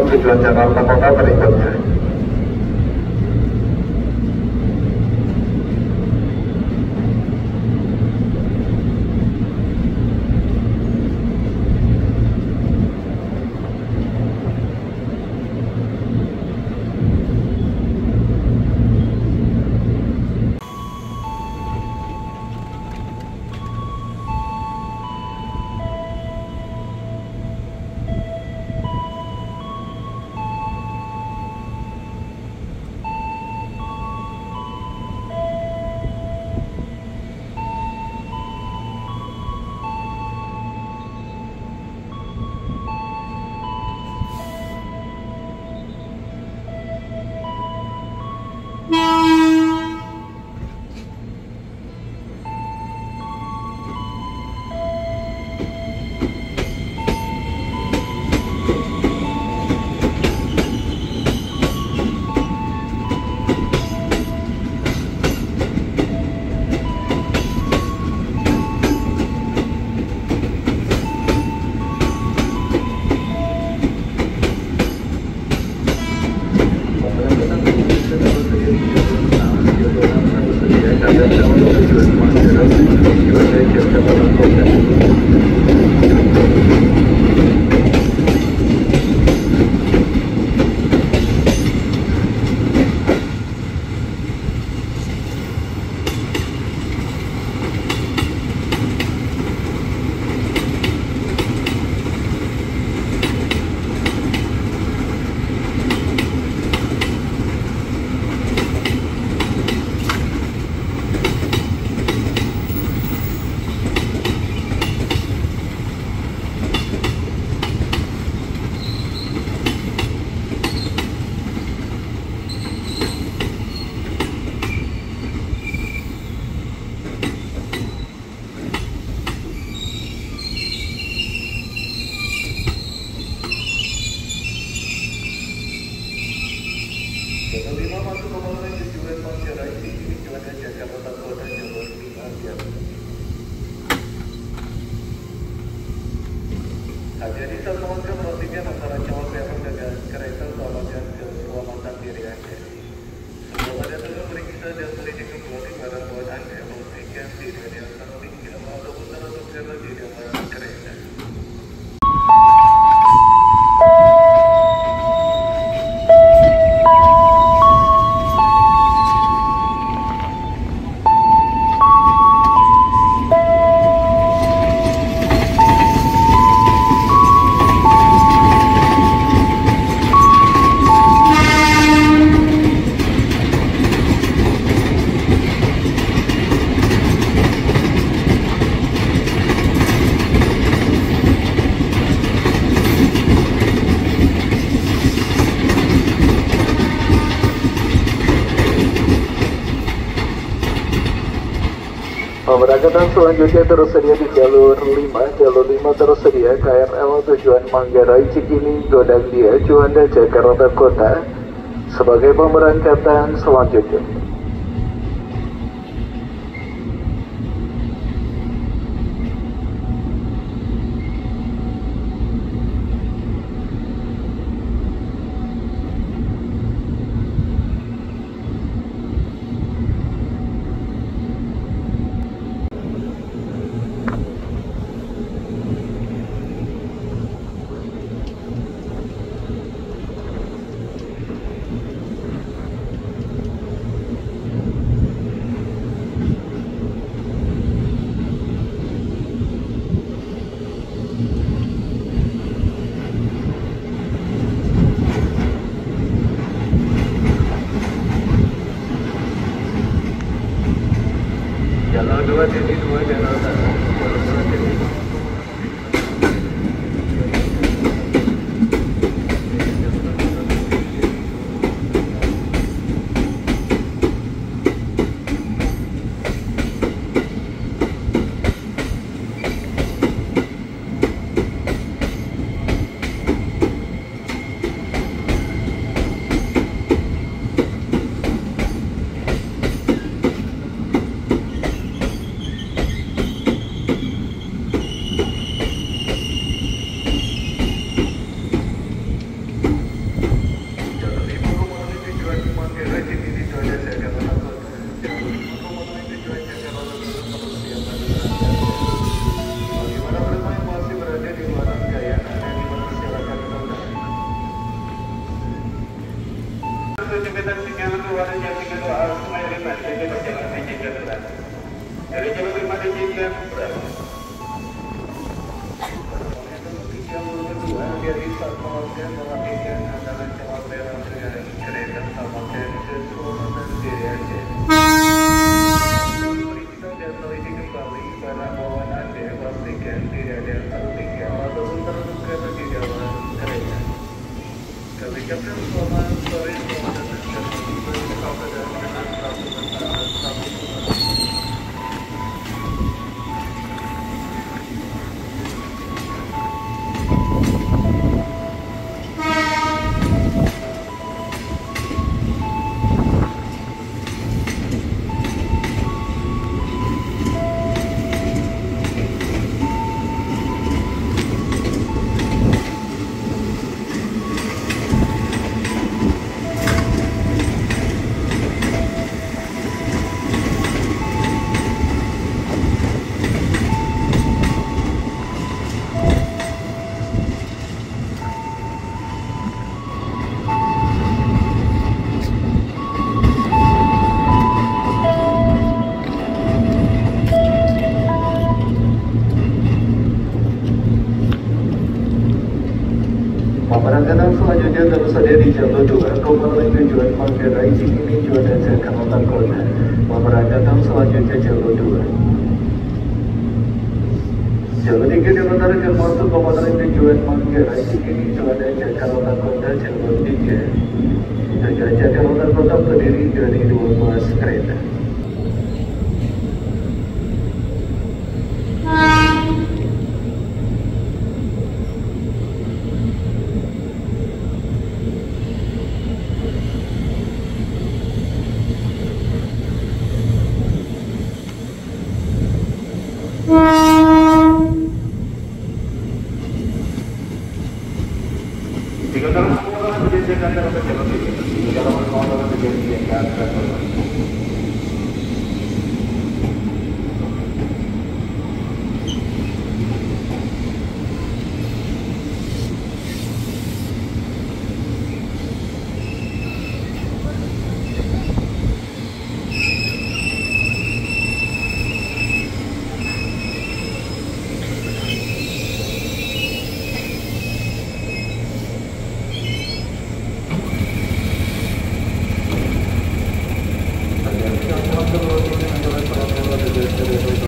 tujuan Jakarta Kota berikutnya. Jadi teman-teman perhatikan antara calon penumpang dengan kereta utamakan keselamatan diri Anda. Sebelum Anda memeriksa dan melindungi kembali barang bawaan Anda, pastikan diri Anda saling ataupun tertutup di dalam kereta. Pemberangkatan selanjutnya tersedia di jalur 5. Jalur 5 tersedia KRL tujuan Manggarai, Cikini, Godangdia, Juanda, Jakarta Kota sebagai pemberangkatan selanjutnya. untuk jembatan Singalan Luar yang tinggal doa Sungai Liman saja berjalan di Jika Berat. Dari Jalur 5 di Jika Berat. Yang kedua dari Satpolsek melakukan antara Jawa Barat dengan kereta Satpolsek ke Sulawesi Diri Aceh. Periksa dan teliti kembali barang bawaan Anda pastikan tidak ada tertinggal ataupun terluka di dalam kereta. Kami ucapkan selamat sore, selamat datang kepada dengan satu Pemberangkatan selanjutnya tersedia di jalur 2 kembali tujuan Manggarai Cikini Juanda Jakarta Kota. Pemberangkatan selanjutnya jalur 2. Jalur 3 diantarkan masuk kembali tujuan Manggarai Cikini Juanda Jakarta Kota jalur 3. Tujuan Jakarta Kota terdiri dari 12 kereta. Jika dalam pengelolaan menjadi Jakarta jalur 3, jika dalam pengelolaan menjadi Jakarta